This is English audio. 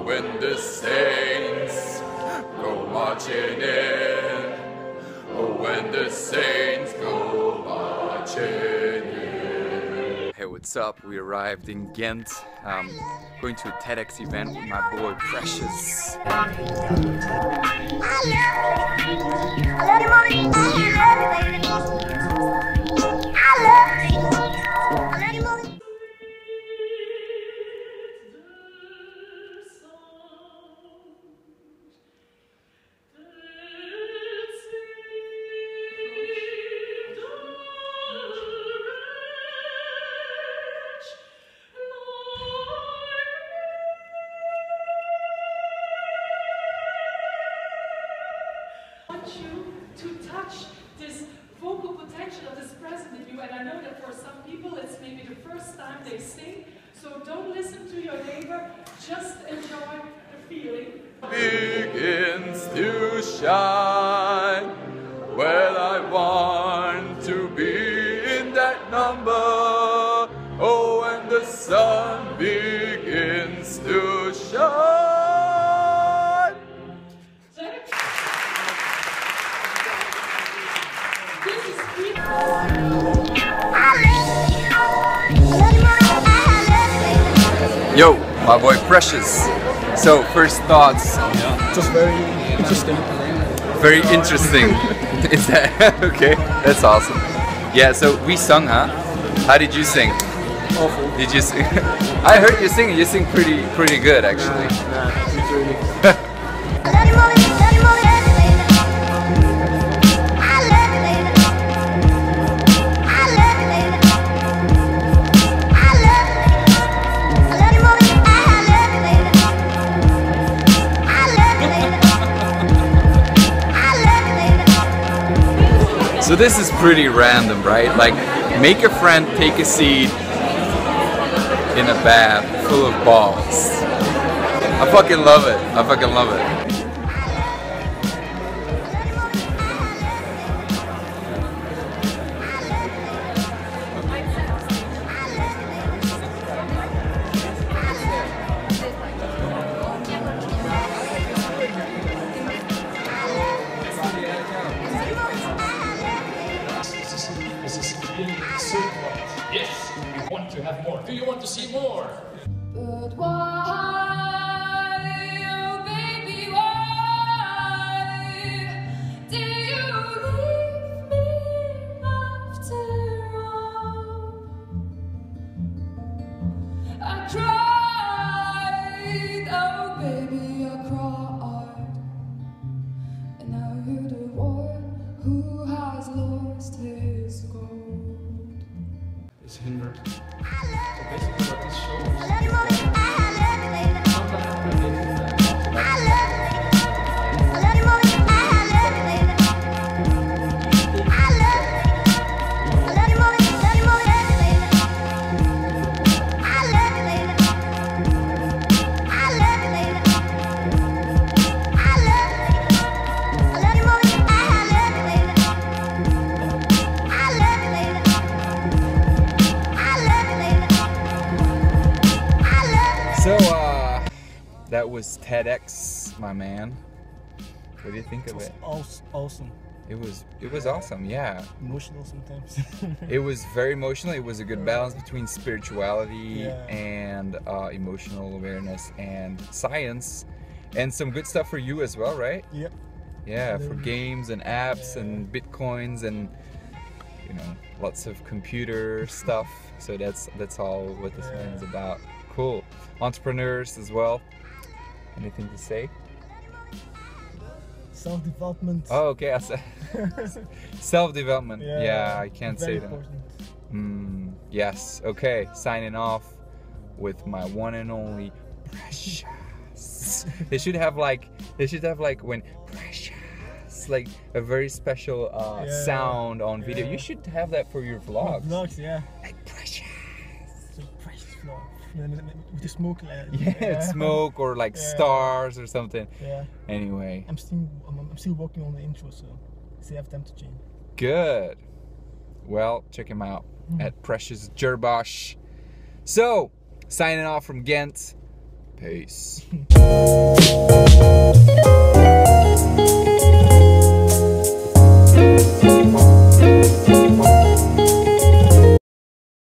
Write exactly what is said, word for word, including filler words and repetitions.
when the saints go marching in. Oh, when the saints go marching in. Hey, what's up? We arrived in Ghent. Um, going to a TEDx event with my boy Precious. You to touch this vocal potential that is present in you, and I know that for some people it's maybe the first time they sing, so don't listen to your neighbor, just enjoy the feeling. Begins to shine. Well, I want to be in that number. Oh, when the sun begins to shine. Yo, my boy Precious. So, first thoughts. Yeah. Just very interesting. Very interesting. Is that okay? That's awesome. Yeah, so we sung, huh? How did you sing? Awful. Did you sing? I heard you sing. You sing pretty pretty good, actually. Nah, nah, literally. So this is pretty random, right? Like, make a friend take a seat in a bath full of balls. I fucking love it. I fucking love it. Yes, we want to have more. Do you want to see more? But why, oh baby, why did you leave me after all? I cried, oh baby, I cried, and now you're the one who has lost his gold. Is hindered. So basically what this shows is So, uh, that was TEDx, my man. What do you think of it? awesome. It was, it was awesome, yeah. Emotional sometimes. It was very emotional. It was a good balance between spirituality Yeah. and uh, emotional awareness and science, and some good stuff for you as well, right? Yep. Yeah, for Literally. games and apps Yeah. and bitcoins and, you know, lots of computer stuff. So that's that's all what this Yeah. man is about. Cool. Entrepreneurs as well. Anything to say? Self-development. Oh, okay. Self-development. Yeah, Yeah, I can't very say that. important. Mm, yes. Okay. Signing off with my one and only Precious. They should have like they should have like when Precious, like a very special uh, Yeah. sound on video. Yeah. You should have that for your vlogs. Vlogs, yeah. Like Precious. It's a precious vlog. And then with the smoke. Like, Yeah, smoke or like Yeah. stars or something. Yeah. Anyway, I'm still I'm, I'm still working on the intro, so still have time to change. good. Well, check him out Mm. at Precious Jerbosh. So, signing off from Ghent. Peace.